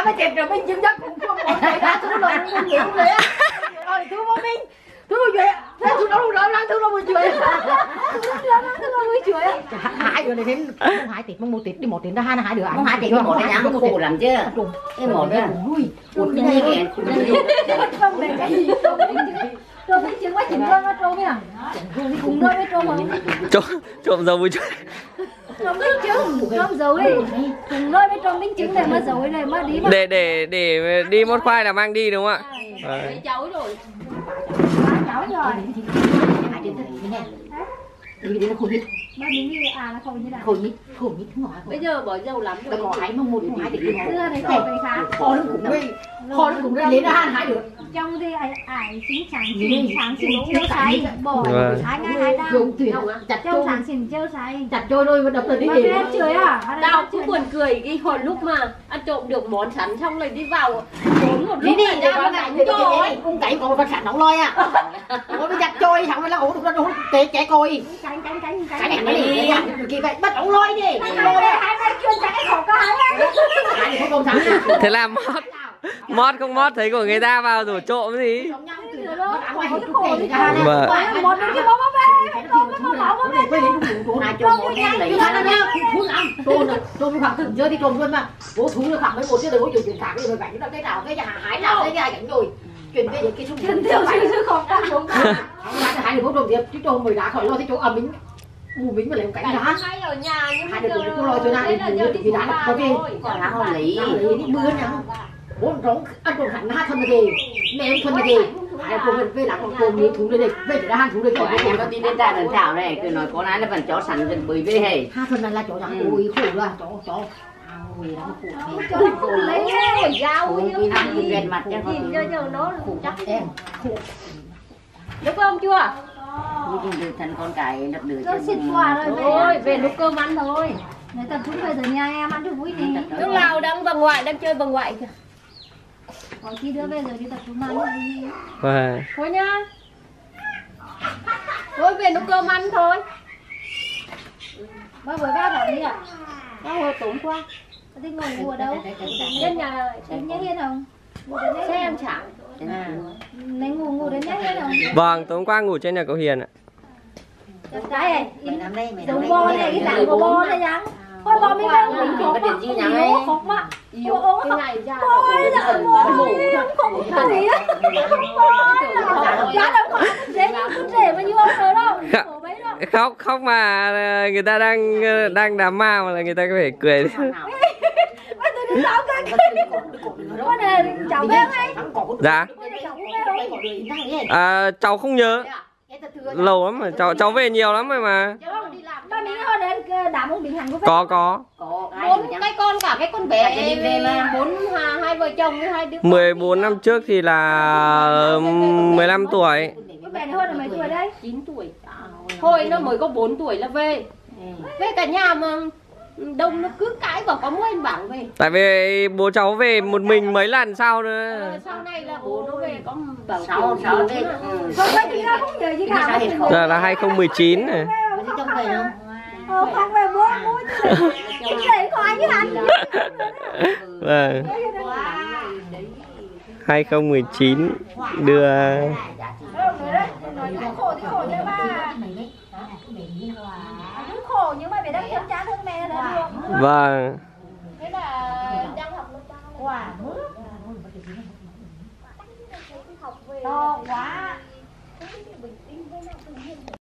đã mới chẹp rồi Minh chứng nhất cũng không còn người đã tôi nói luôn vậy luôn đấy á. Rồi tôi vô Minh. Tôi vô chuyện. Thế tôi nói luôn đó lắm tôi nói một chuyện. Tôi nói một chuyện. Hai đứa này thêm không hai tiết một tiết đi một tiết ra hai đứa ăn. Không hai tiết một tiết ăn khổ lắm chứ. Cái một đó. Một cái này kìa. Không để cái gì không. Rồi Minh chứng quá chỉnh con nó trâu nha. Cùng đôi với trâu không? Trộm dầu với trộm. Trộm Minh chứng, trộm dầu đi. Cùng đôi với trộm Minh chứng này mà dầu này mà đi mà. Để đi một khoai là mang đi đúng không ạ? Lấy cháu rồi. Cháu rồi. Đi nó khổ nhít. Mà mình như là không như nào? Khổ nhít không hỏi. Bây giờ bỏ dầu lắm rồi. Có hai mong một hai tiết đi. Xưa này khổ về khá. Kho nó cũng đây. Kho nó cũng đây lấy ra hai đứa. Trong thì ải chính sáng xỉn chiêu say bỏ 2 ngày 2 đau chặt trong sáng xỉn chiêu say chặt trôi đôi mà đập rồi đi mà cái chửi à Tao cũng buồn cười cái hồi lúc mà ăn trộm được món sắn xong rồi đi vào trốn một lúc đi ra nó đánh rồi cũng cậy còn vật sẵn nóng lôi à nó chặt trôi xong rồi là ổ nó trẻ coi cái này đi kỳ vậy bắt ống lôi đi hai tay chuyên chặt cái khổ cái Thế là mót không mót thấy của người ta vào rồi trộm gì. mà một cái bó về không cái bó về hai trộm một đen lấy trộm khoảng từng chơi đi trộm luôn mà bố thú nó khoảng mấy một chứ đừng có chuyện khác rồi cảnh nó cái nào cái nhà hái nào cái nhà cảnh rồi chuyển về những cái xung tiền tiêu chứ không ta không hai đứa bố trộm tiếp chứ trộm mới đá khỏi lo thì chỗ ẩm mình mù mình mà lấy một cảnh đá hay ở nhà nhưng hai đứa cũng lo cho này thì đá có gì còn đá không lấy đi mưa nhá bố trống ăn trộm hẳn hai thân là gì mẹ em thân là gì hai cô về là con cô miếng thú đây về để ra thú đây của anh em có tin đến ra lần thảo này cứ nói con ai là phần chó sẵn gần bưởi về hề hai phần này là chỗ chẳng ôi khổ rồi chó ôi nó khổ lấy rồi dao như ăn gần mặt cho nhìn cho nó chắc em khổ được không chưa như từ thành con cái đập lửa nó xịt quà rồi thôi về nấu cơm ăn thôi để tập trung về rồi nhà em ăn cho vui đi lúc nào đang bà ngoại đang chơi bà ngoại kìa có khi đứa về rồi đi tập trung ăn đi thôi nhá thôi về nấu cơm ăn thôi ba buổi ba bảo đi ạ ba hồi tốn quá đi ngủ ở đâu đến nhà đến nhà Hiên không xe em chẳng lấy ngủ đến nhà Hiên không Vâng, tối qua ngủ trên nhà cậu Hiền ạ. cái này giống bò này cái dạng của bò này nhá thôi bò mới đang mình khóc mà yếu cái này ra bò là bò không có gì á giá đâu mà dễ như con rể mà như ông rồi đâu Khóc mà người ta đang đám ma mà là người ta có thể cười. tôi đi sao cái con này cháu bé hay Dạ. Cháu không nhớ. Lâu lắm mà cháu về nhiều lắm rồi mà. ba mình hồi đến đám ông Bình Hằng Có. 4 cái con cả cái con bé bốn hai vợ chồng với hai đứa 14 năm trước thì là 15 tuổi. cái bé này hơn là mấy tuổi đây 9 tuổi thôi nó mới có 4 tuổi là về cả nhà mà đông nó cứ cãi vào có mỗi anh bảo về Tại vì bố cháu về một mình mấy lần sau nữa. Sau này là bố nó về có bảo 6 đấy không phải thì ra không nhớ gì cả Giờ là 2019 này. không về bố cái gì có ai với anh Vâng. 2019 đưa khổ thì khổ nhưng mà cũng khổ nhưng mà phải đang chăm chán hơn mẹ là được Vâng. thế là đang học lớp 3 quả to quá